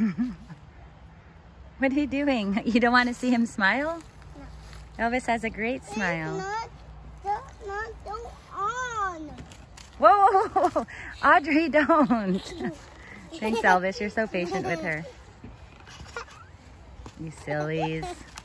What are you doing? You don't want to see him smile? No. Elvis has a great smile. Don't on. Whoa, whoa, whoa, whoa. Audrey, don't. Thanks, Elvis. You're so patient with her. You sillies.